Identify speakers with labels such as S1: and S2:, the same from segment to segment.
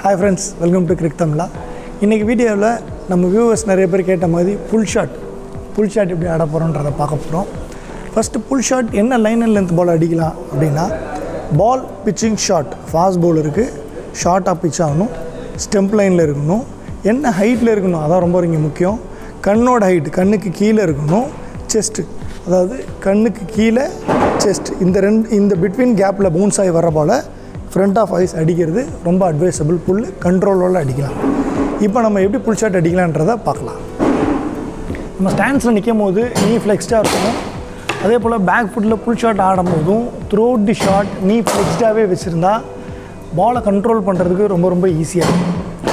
S1: Hi friends, welcome to Cricket Tamla. இன்னைக்கு வீடியோவில் நம்ம வியூவர்ஸ் நிறைய பேர் கேட்ட மாதிரி புல் ஷாட் எப்படி ஆட போகிறோன்றதை பார்க்க போகிறோம். ஃபஸ்ட்டு புல் ஷாட் என்ன லைன் அண்ட் லென்த் பால் அடிக்கலாம் அப்படின்னா, பால் பிச்சிங் ஷாட் ஃபாஸ்ட் பவுலருக்கு ஷார்ட்டாக பிச் ஆகணும், ஸ்டெம்ப் லைனில் இருக்கணும், என்ன ஹைட்டில் இருக்கணும் அதான் ரொம்ப இங்கே முக்கியம். கண்ணோட ஹைட் கண்ணுக்கு கீழே இருக்கணும், செஸ்ட்டு அதாவது கண்ணுக்கு கீழே செஸ்ட் இந்த பிட்வீன் கேப்பில் பவுன்ஸ் ஆகி வர பால் ஃப்ரண்ட் ஆஃப் ஐஸ் அடிக்கிறது ரொம்ப அட்வைசபிள். புல் கண்ட்ரோலோடு அடிக்கலாம். இப்போ நம்ம எப்படி புல் ஷாட் அடிக்கலான்றதை பார்க்கலாம். நம்ம ஸ்டாண்ட்ஸில் நிற்கும் போது நீ ஃப்ளெக்ஸ்டாக இருக்கணும். அதே போல் பேக் ஃபுட்டில் புல் ஷாட் ஆடும் போதும் த்ரூ அவுட் தி ஷாட் நீ ஃப்ளெக்ஸ்டாகவே வச்சுருந்தா பாலை கண்ட்ரோல் பண்ணுறதுக்கு ரொம்ப ஈஸியாக இருக்கும்.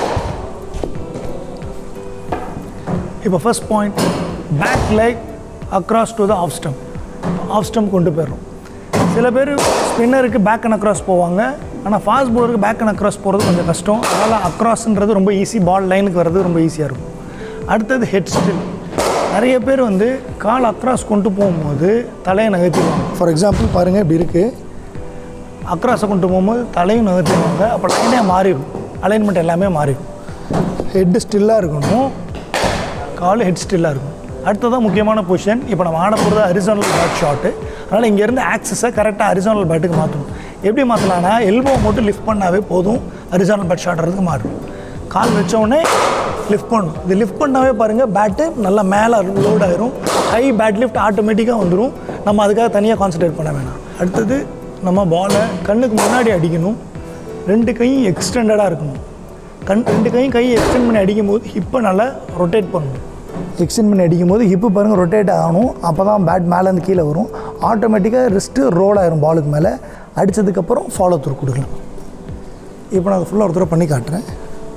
S1: இப்போ first point, back leg across to the off stump கொண்டு போயிடும். சில பேர் ஸ்பின்னருக்கு பேக் அண்ட் அக்ராஸ் போவாங்க, ஆனால் ஃபாஸ்ட் பவுலருக்கு பேக் அண்ட் அக்ராஸ் போகிறது கொஞ்சம் கஷ்டம். அதனால் அக்ராஸ்ன்றது ரொம்ப ஈஸி, பால் லைனுக்கு வர்றது ரொம்ப ஈஸியாக இருக்கும். அடுத்தது ஹெட் ஸ்டில். நிறைய பேர் கால் அக்ராஸ் கொண்டு போகும்போது தலையை நகர்த்திடுவாங்க. ஃபார் எக்ஸாம்பிள் பாருங்கள், இப்படி இருக்குது, அக்ராஸை கொண்டு போகும்போது தலையும் நகர்த்திடுவாங்க. அப்போ லைனே மாறிடும், அலைன்மெண்ட் எல்லாமே மாறிடும். ஹெட் ஸ்டில்லாக இருக்கணும், கால் ஹெட் ஸ்டில்லாக இருக்கும். அடுத்ததான் முக்கியமான பொசிஷன். இப்போ நம்ம ஆட போகிறது ஹரிசானல் பேட் ஷாட்டு. அதனால் இங்கேருந்து ஆக்சஸை கரெக்டாக ஹரிசானல் பேட்டுக்கு மாற்றணும். எப்படி மாற்றலான்னா, எல்போ மட்டும் லிஃப்ட் பண்ணாவே போதும், ஹரிசானல் பேட் ஷாட்டுறதுக்கு மாறும். கால் வச்சோடனே லிஃப்ட் பண்ணணும். இது லிஃப்ட் பண்ணாவே பாருங்கள், பேட்டு நல்லா மேலே லோட் ஆகிரும். ஹை பேட் லிஃப்ட் ஆட்டோமேட்டிக்காக வந்துடும். நம்ம அதுக்காக தனியாக கான்சன்ட்ரேட் பண்ண வேணாம். அடுத்தது நம்ம பாலை கண்ணுக்கு முன்னாடி அடிக்கணும். ரெண்டு கையும் எக்ஸ்டெண்டடாக இருக்கணும். ரெண்டு கையும் எக்ஸ்டெண்ட் பண்ணி அடிக்கும்போது ஹிப்பை நல்லா ரொட்டேட் பண்ணணும். எக்ஸ்டெண்ட் பண்ணி அடிக்கும்போது ஹிப்பு பாருங்கள் ரொட்டேட் ஆகணும். அப்போ தான் பேட் மேலேருந்து கீழே வரும். ஆட்டோமேட்டிக்காக ரிஸ்ட்டு ரோல் ஆகிரும் பாலுக்கு மேலே. அடித்ததுக்கப்புறம் ஃபாலோ த்ரூ கொடுக்கலாம். இப்போ நான் அதை ஃபுல்லாக ஒரு தடவை பண்ணி காட்டுறேன்.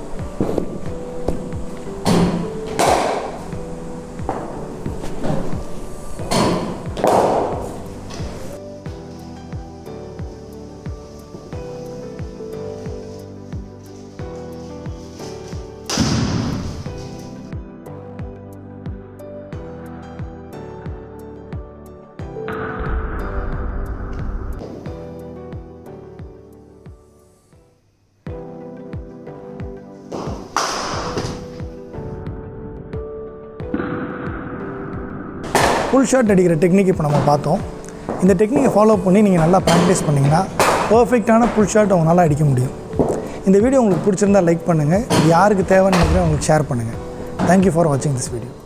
S1: புல் ஷாட் அடிக்கிற டெக்னிக் இப்போ நம்ம பார்த்தோம். இந்த டெக்னிக்கை ஃபாலோ பண்ணி நீங்கள் நல்லா ப்ராக்டிஸ் பண்ணிங்கன்னா பர்ஃபெக்டான புல் ஷாட் உங்களால் அடிக்க முடியும். இந்த வீடியோ உங்களுக்கு பிடிச்சிருந்தால் லைக் பண்ணுங்கள். யாருக்கு தேவைன்னு நினைக்கிறேன் உங்களுக்கு ஷேர் பண்ணுங்கள். தேங்க்யூ ஃபார் வாட்சிங் திஸ் வீடியோ.